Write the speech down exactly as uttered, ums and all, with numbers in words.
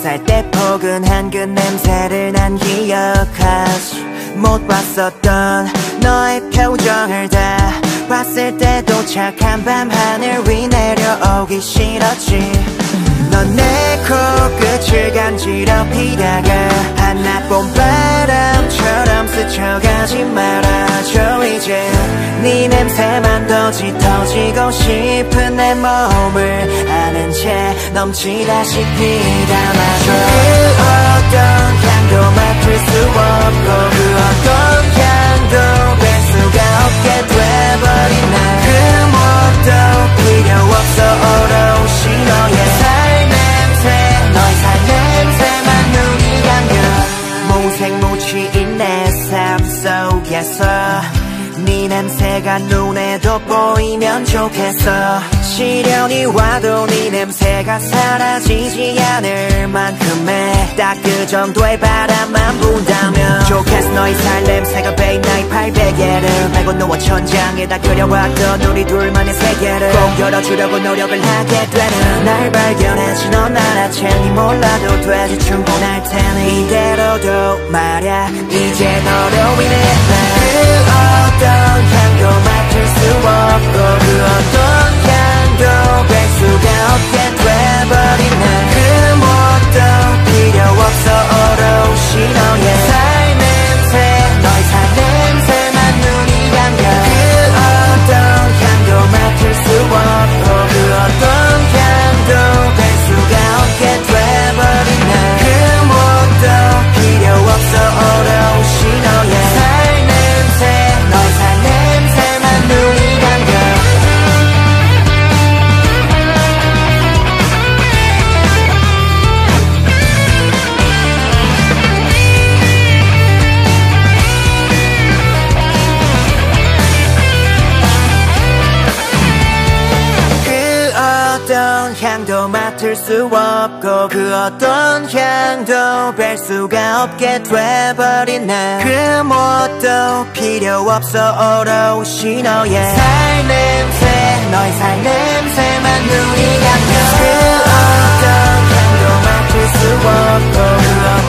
살 때 포근한 그 냄새를 난 기억하지. 못 봤었던 너의 표정을 다 봤을 때도 착한 밤 하늘 위 내려오기 싫었지. 넌 내 코끝을 간지럽히다가 한낮봄 바람처럼 스쳐가지 말아줘. 이제 네 냄새만 더 짙어지고 싶은 내 몸을 아는 채 넘치다시피 담아줘. 그 어떤 향도 맡을 수 없고 그 어떤 향도 뺄 수가 없게 돼버린 나. 그 무엇도 필요 없어 오롯이 너의 살 냄새. 너의 살 냄새만 눈이 감겨. 무색무취인 내 삶 속에서 네 냄새가 눈에도 보이면 좋겠어. 시련이 와도 네 냄새가 사라지지 않을 만큼의 딱 그 정도의 바람만 분다면 좋겠어. 너의 살 냄새가 배인 나의 팔베개를 메고 누워 천장에다 그려왔던 우리 둘만의 세계를 꼭 열어주려고 노력을 하게 되는 날 발견했지. 넌 알아채니 몰라도 되지 충분할 테니 이대로도 말야. 이제 너로 인해 그 어떤 향도 맡을 수 없고 그 어떤 향도 뺄 수가 없게 돼버린 날. 그 무엇도 필요 없어 오롯이 너의 살 냄새. 너의 살 냄새만 눈이 감겨. 그 어떤 향도 맡을 수 없고 그 어떤 향도 뺄 수가 없게 돼버린 날. 그 무엇도 필요 없어 오롯이 너의 살 냄새. 너의 살 냄새만 눈이 감겨. 그 어떤 향도 맡을 수 없고 그 어떤 향도 뺄 수가 없게 돼버린 날. 그 무엇도 필요 없어 오롯이 너의 살 냄새. 너의 살 냄새만 눈이 감겨. 그 어떤 향도 맡을 수 없고 그 어떤